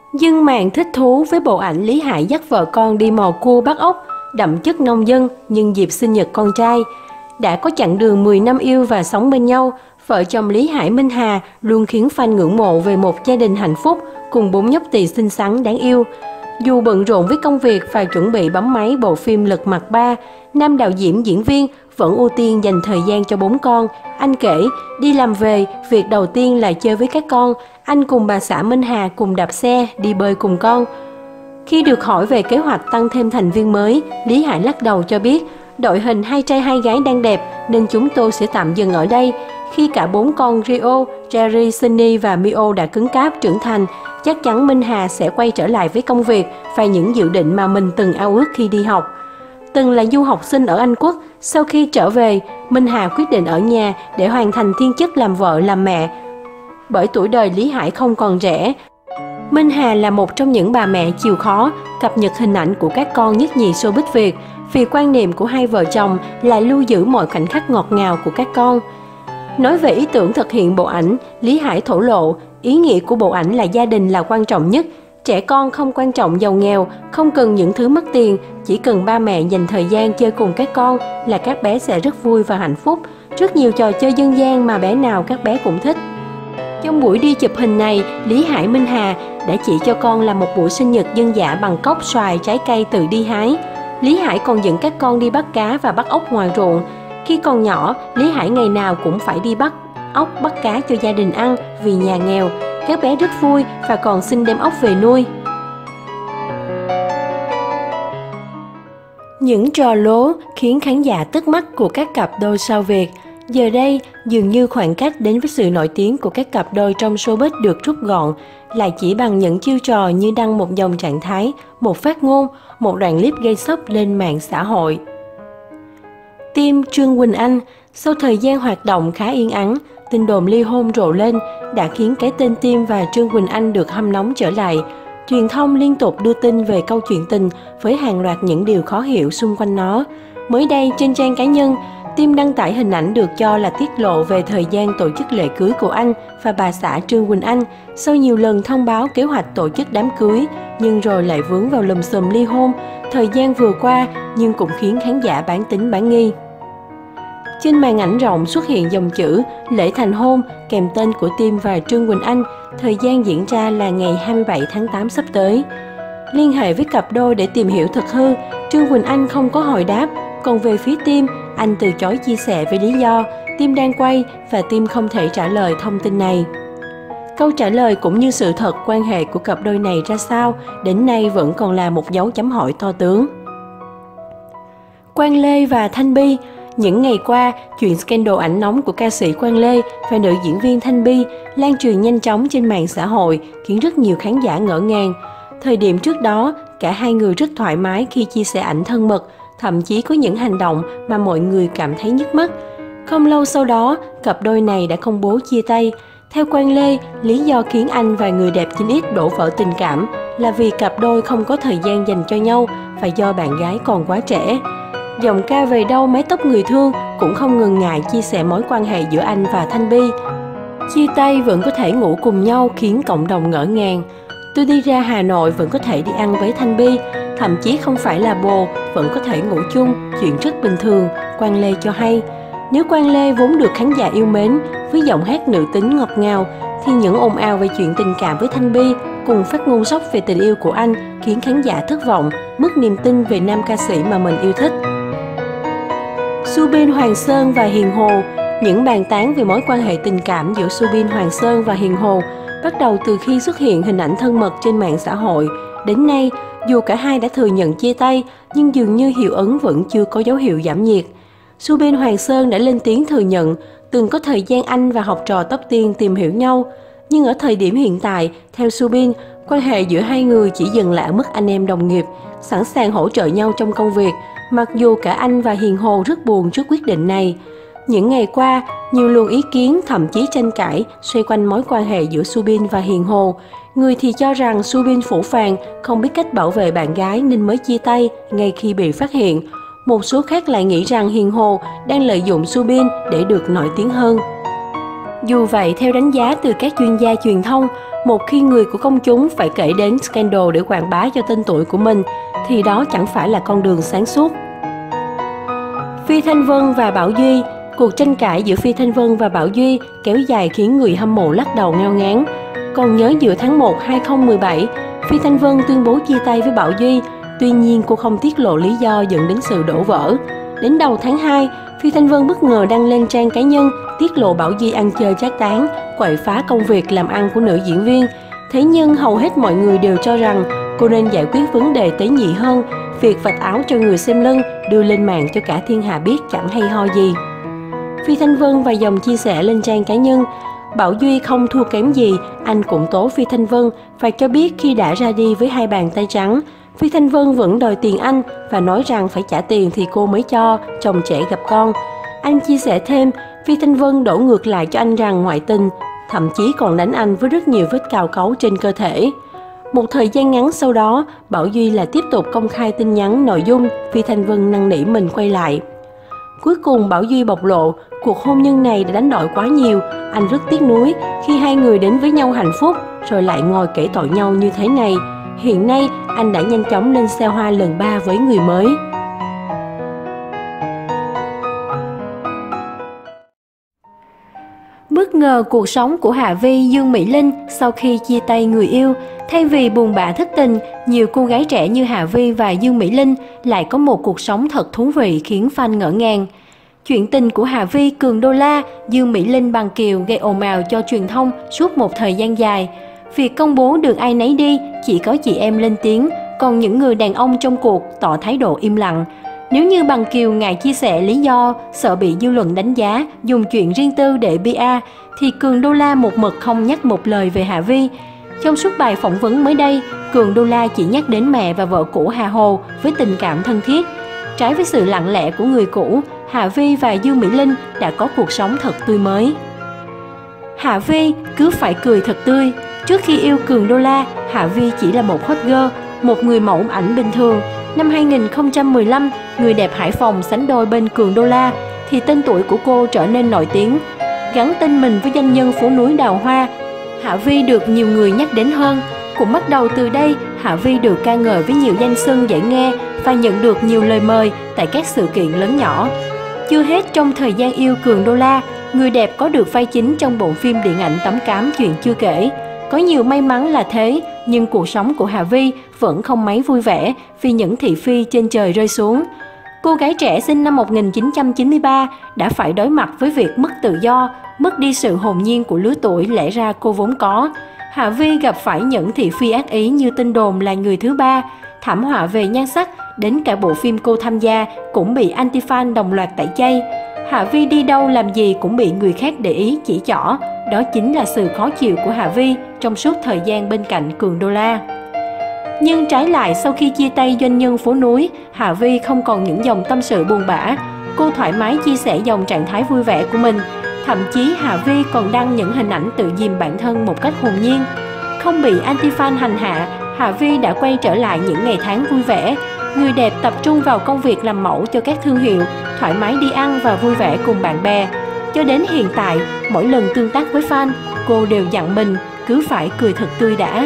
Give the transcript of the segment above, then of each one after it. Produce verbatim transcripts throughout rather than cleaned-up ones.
Dân mạng thích thú với bộ ảnh Lý Hải dắt vợ con đi mò cua bắt ốc, đậm chất nông dân nhân dịp sinh nhật con trai. Đã có chặng đường mười năm yêu và sống bên nhau, vợ chồng Lý Hải Minh Hà luôn khiến fan ngưỡng mộ về một gia đình hạnh phúc cùng bốn nhóc tỳ xinh xắn đáng yêu. Dù bận rộn với công việc và chuẩn bị bấm máy bộ phim Lật Mặt ba, nam đạo diễn diễn viên vẫn ưu tiên dành thời gian cho bốn con. Anh kể, đi làm về, việc đầu tiên là chơi với các con. Anh cùng bà xã Minh Hà cùng đạp xe, đi bơi cùng con. Khi được hỏi về kế hoạch tăng thêm thành viên mới, Lý Hải lắc đầu cho biết, đội hình hai trai hai gái đang đẹp nên chúng tôi sẽ tạm dừng ở đây. Khi cả bốn con Rio, Jerry, Sunny và Mio đã cứng cáp trưởng thành, chắc chắn Minh Hà sẽ quay trở lại với công việc và những dự định mà mình từng ao ước khi đi học. Từng là du học sinh ở Anh Quốc, sau khi trở về, Minh Hà quyết định ở nhà để hoàn thành thiên chức làm vợ làm mẹ. Bởi tuổi đời Lý Hải không còn trẻ, Minh Hà là một trong những bà mẹ chịu khó cập nhật hình ảnh của các con nhất nhì showbiz Việt, vì quan niệm của hai vợ chồng là lưu giữ mọi khoảnh khắc ngọt ngào của các con. Nói về ý tưởng thực hiện bộ ảnh, Lý Hải thổ lộ, ý nghĩa của bộ ảnh là gia đình là quan trọng nhất. Trẻ con không quan trọng giàu nghèo, không cần những thứ mất tiền, chỉ cần ba mẹ dành thời gian chơi cùng các con là các bé sẽ rất vui và hạnh phúc. Rất nhiều trò chơi dân gian mà bé nào các bé cũng thích. Trong buổi đi chụp hình này, Lý Hải Minh Hà đã chỉ cho con làm một buổi sinh nhật dân dã bằng cốc, xoài, trái cây tự đi hái. Lý Hải còn dẫn các con đi bắt cá và bắt ốc ngoài ruộng. Khi còn nhỏ, Lý Hải ngày nào cũng phải đi bắt ốc, bắt cá cho gia đình ăn vì nhà nghèo. Các bé rất vui và còn xin đem ốc về nuôi. Những trò lố khiến khán giả tức mắt của các cặp đôi sao Việt. Giờ đây, dường như khoảng cách đến với sự nổi tiếng của các cặp đôi trong showbiz được rút gọn, lại chỉ bằng những chiêu trò như đăng một dòng trạng thái, một phát ngôn, một đoạn clip gây sốc lên mạng xã hội. Team Trương Quỳnh Anh, sau thời gian hoạt động khá yên ắng, tin đồn ly hôn rộ lên đã khiến cái tên Team và Trương Quỳnh Anh được hâm nóng trở lại. Truyền thông liên tục đưa tin về câu chuyện tình với hàng loạt những điều khó hiểu xung quanh nó. Mới đây, trên trang cá nhân, Team đăng tải hình ảnh được cho là tiết lộ về thời gian tổ chức lễ cưới của anh và bà xã Trương Quỳnh Anh sau nhiều lần thông báo kế hoạch tổ chức đám cưới, nhưng rồi lại vướng vào lùm xùm ly hôn. Thời gian vừa qua nhưng cũng khiến khán giả bán tín bán nghi. Trên màn ảnh rộng xuất hiện dòng chữ lễ thành hôn kèm tên của Team và Trương Quỳnh Anh, thời gian diễn ra là ngày hai mươi bảy tháng tám sắp tới. Liên hệ với cặp đôi để tìm hiểu thực hư, Trương Quỳnh Anh không có hồi đáp, còn về phía Team, anh từ chối chia sẻ với lý do Team đang quay và Team không thể trả lời thông tin này. Câu trả lời cũng như sự thật quan hệ của cặp đôi này ra sao, đến nay vẫn còn là một dấu chấm hỏi to tướng. Quang Lê và Thanh Bi. Những ngày qua, chuyện scandal ảnh nóng của ca sĩ Quang Lê và nữ diễn viên Thanh Bi lan truyền nhanh chóng trên mạng xã hội, khiến rất nhiều khán giả ngỡ ngàng. Thời điểm trước đó, cả hai người rất thoải mái khi chia sẻ ảnh thân mật, thậm chí có những hành động mà mọi người cảm thấy nhức mắt. Không lâu sau đó, cặp đôi này đã công bố chia tay. Theo Quang Lê, lý do khiến anh và người đẹp chín x đổ vỡ tình cảm là vì cặp đôi không có thời gian dành cho nhau và do bạn gái còn quá trẻ. Giọng ca Về Đâu Mái Tóc Người Thương cũng không ngần ngại chia sẻ mối quan hệ giữa anh và Thanh Bi. Chia tay vẫn có thể ngủ cùng nhau khiến cộng đồng ngỡ ngàng. Tôi đi ra Hà Nội vẫn có thể đi ăn với Thanh Bi, thậm chí không phải là bồ, vẫn có thể ngủ chung, chuyện rất bình thường, Quang Lê cho hay. Nếu Quang Lê vốn được khán giả yêu mến với giọng hát nữ tính ngọt ngào, thì những ồn ào về chuyện tình cảm với Thanh Bi cùng phát ngôn sốc về tình yêu của anh khiến khán giả thất vọng, mất niềm tin về nam ca sĩ mà mình yêu thích. Subin Hoàng Sơn và Hiền Hồ. Những bàn tán về mối quan hệ tình cảm giữa Subin Hoàng Sơn và Hiền Hồ bắt đầu từ khi xuất hiện hình ảnh thân mật trên mạng xã hội. Đến nay, dù cả hai đã thừa nhận chia tay, nhưng dường như hiệu ứng vẫn chưa có dấu hiệu giảm nhiệt. Subin Hoàng Sơn đã lên tiếng thừa nhận từng có thời gian anh và học trò Tóc Tiên tìm hiểu nhau. Nhưng ở thời điểm hiện tại, theo Subin, quan hệ giữa hai người chỉ dừng lại ở mức anh em đồng nghiệp, sẵn sàng hỗ trợ nhau trong công việc, mặc dù cả anh và Hiền Hồ rất buồn trước quyết định này. Những ngày qua, nhiều luồng ý kiến, thậm chí tranh cãi xoay quanh mối quan hệ giữa Subin và Hiền Hồ. Người thì cho rằng Subin phũ phàng, không biết cách bảo vệ bạn gái nên mới chia tay ngay khi bị phát hiện. Một số khác lại nghĩ rằng Hiền Hồ đang lợi dụng Subin để được nổi tiếng hơn. Dù vậy, theo đánh giá từ các chuyên gia truyền thông, một khi người của công chúng phải kể đến scandal để quảng bá cho tên tuổi của mình, thì đó chẳng phải là con đường sáng suốt. Phi Thanh Vân và Bảo Duy. Cuộc tranh cãi giữa Phi Thanh Vân và Bảo Duy kéo dài khiến người hâm mộ lắc đầu ngao ngán. Còn nhớ giữa tháng một năm hai nghìn không trăm mười bảy, Phi Thanh Vân tuyên bố chia tay với Bảo Duy, tuy nhiên cô không tiết lộ lý do dẫn đến sự đổ vỡ. Đến đầu tháng hai, Phi Thanh Vân bất ngờ đăng lên trang cá nhân tiết lộ Bảo Duy ăn chơi trác tán, quậy phá công việc làm ăn của nữ diễn viên. Thế nhưng hầu hết mọi người đều cho rằng cô nên giải quyết vấn đề tế nhị hơn, việc vạch áo cho người xem lưng đưa lên mạng cho cả thiên hạ biết chẳng hay ho gì. Phi Thanh Vân và dòng chia sẻ lên trang cá nhân: Bảo Duy không thua kém gì, anh cũng tố Phi Thanh Vân phải cho biết khi đã ra đi với hai bàn tay trắng. Phi Thanh Vân vẫn đòi tiền anh và nói rằng phải trả tiền thì cô mới cho, chồng trẻ gặp con. Anh chia sẻ thêm, Phi Thanh Vân đổ ngược lại cho anh rằng ngoại tình, thậm chí còn đánh anh với rất nhiều vết cào cấu trên cơ thể. Một thời gian ngắn sau đó, Bảo Duy lại tiếp tục công khai tin nhắn nội dung Phi Thanh Vân năn nỉ mình quay lại. Cuối cùng Bảo Duy bộc lộ, cuộc hôn nhân này đã đánh đổi quá nhiều, anh rất tiếc nuối khi hai người đến với nhau hạnh phúc rồi lại ngồi kể tội nhau như thế này. Hiện nay, anh đã nhanh chóng lên xe hoa lần ba với người mới. Bất ngờ cuộc sống của Hà Vi, Dương Mỹ Linh sau khi chia tay người yêu. Thay vì buồn bã thất tình, nhiều cô gái trẻ như Hà Vi và Dương Mỹ Linh lại có một cuộc sống thật thú vị khiến fan ngỡ ngàng. Chuyện tình của Hà Vi, Cường Đô La, Dương Mỹ Linh, Bằng Kiều gây ồn ào cho truyền thông suốt một thời gian dài. Việc công bố được ai nấy đi, chỉ có chị em lên tiếng, còn những người đàn ông trong cuộc tỏ thái độ im lặng. Nếu như Bằng Kiều ngại chia sẻ lý do, sợ bị dư luận đánh giá, dùng chuyện riêng tư để pê e, thì Cường Đô La một mực không nhắc một lời về Hà Vi. Trong suốt bài phỏng vấn mới đây, Cường Đô La chỉ nhắc đến mẹ và vợ cũ Hà Hồ với tình cảm thân thiết. Trái với sự lặng lẽ của người cũ, Hà Vi và Dương Mỹ Linh đã có cuộc sống thật tươi mới. Hà Vi cứ phải cười thật tươi. Trước khi yêu Cường Đô La, Hà Vi chỉ là một hot girl, một người mẫu ảnh bình thường. Năm hai nghìn không trăm mười lăm, người đẹp Hải Phòng sánh đôi bên Cường Đô La, thì tên tuổi của cô trở nên nổi tiếng. Gắn tên mình với danh nhân phố núi đào hoa, Hà Vi được nhiều người nhắc đến hơn. Cũng bắt đầu từ đây, Hà Vi được ca ngợi với nhiều danh xưng dễ nghe và nhận được nhiều lời mời tại các sự kiện lớn nhỏ. Chưa hết, trong thời gian yêu Cường Đô La, người đẹp có được vai chính trong bộ phim điện ảnh Tấm Cám Chuyện Chưa Kể. Có nhiều may mắn là thế, nhưng cuộc sống của Hà Vi vẫn không mấy vui vẻ vì những thị phi trên trời rơi xuống. Cô gái trẻ sinh năm một nghìn chín trăm chín mươi ba đã phải đối mặt với việc mất tự do, mất đi sự hồn nhiên của lứa tuổi lẽ ra cô vốn có. Hà Vi gặp phải những thị phi ác ý như tin đồn là người thứ ba, thảm họa về nhan sắc, đến cả bộ phim cô tham gia cũng bị anti-fan đồng loạt tẩy chay. Hà Vi đi đâu làm gì cũng bị người khác để ý chỉ trỏ, đó chính là sự khó chịu của Hà Vi trong suốt thời gian bên cạnh Cường Đô La. Nhưng trái lại, sau khi chia tay doanh nhân phố núi, Hà Vi không còn những dòng tâm sự buồn bã. Cô thoải mái chia sẻ dòng trạng thái vui vẻ của mình. Thậm chí Hà Vi còn đăng những hình ảnh tự dìm bản thân một cách hồn nhiên. Không bị anti-fan hành hạ, Hà Vi đã quay trở lại những ngày tháng vui vẻ. Người đẹp tập trung vào công việc làm mẫu cho các thương hiệu, thoải mái đi ăn và vui vẻ cùng bạn bè. Cho đến hiện tại, mỗi lần tương tác với fan, cô đều dặn mình cứ phải cười thật tươi đã.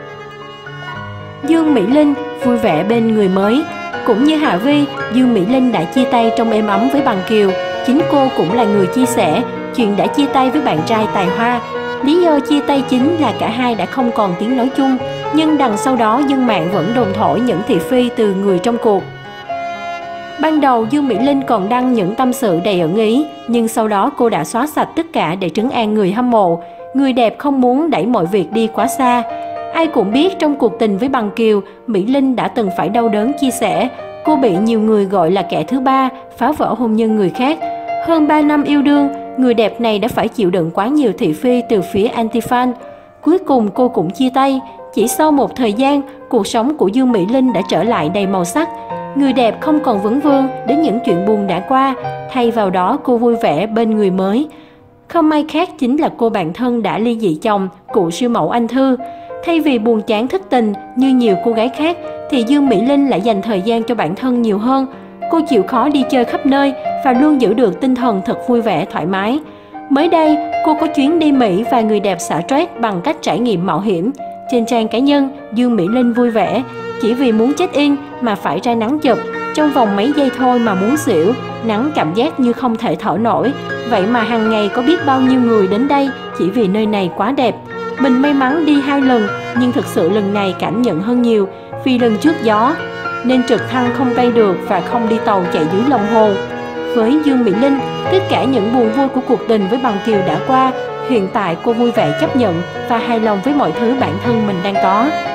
Dương Mỹ Linh vui vẻ bên người mới. Cũng như Hà Vi, Dương Mỹ Linh đã chia tay trong êm ấm với Bằng Kiều. Chính cô cũng là người chia sẻ chuyện đã chia tay với bạn trai tài hoa. Lý do chia tay chính là cả hai đã không còn tiếng nói chung, nhưng đằng sau đó dân mạng vẫn đồn thổi những thị phi từ người trong cuộc. Ban đầu Dương Mỹ Linh còn đăng những tâm sự đầy ẩn ý, nhưng sau đó cô đã xóa sạch tất cả để trấn an người hâm mộ. Người đẹp không muốn đẩy mọi việc đi quá xa. Ai cũng biết trong cuộc tình với Bằng Kiều, Mỹ Linh đã từng phải đau đớn chia sẻ. Cô bị nhiều người gọi là kẻ thứ ba, phá vỡ hôn nhân người khác. Hơn ba năm yêu đương, người đẹp này đã phải chịu đựng quá nhiều thị phi từ phía anti-fan. Cuối cùng cô cũng chia tay. Chỉ sau một thời gian, cuộc sống của Dương Mỹ Linh đã trở lại đầy màu sắc. Người đẹp không còn vấn vương đến những chuyện buồn đã qua, thay vào đó cô vui vẻ bên người mới. Không ai khác chính là cô bạn thân đã ly dị chồng, cụ siêu mẫu Anh Thư. Thay vì buồn chán thất tình như nhiều cô gái khác, thì Dương Mỹ Linh lại dành thời gian cho bản thân nhiều hơn. Cô chịu khó đi chơi khắp nơi và luôn giữ được tinh thần thật vui vẻ thoải mái. Mới đây, cô có chuyến đi Mỹ và người đẹp xả stress bằng cách trải nghiệm mạo hiểm. Trên trang cá nhân, Dương Mỹ Linh vui vẻ, chỉ vì muốn check-in mà phải ra nắng chụp. Trong vòng mấy giây thôi mà muốn xỉu, nắng cảm giác như không thể thở nổi. Vậy mà hàng ngày có biết bao nhiêu người đến đây chỉ vì nơi này quá đẹp. Mình may mắn đi hai lần, nhưng thực sự lần này cảm nhận hơn nhiều, vì lần trước gió nên trực thăng không bay được và không đi tàu chạy dưới lòng hồ. Với Dương Mỹ Linh, tất cả những buồn vui của cuộc tình với Bằng Kiều đã qua. Hiện tại cô vui vẻ chấp nhận và hài lòng với mọi thứ bản thân mình đang có.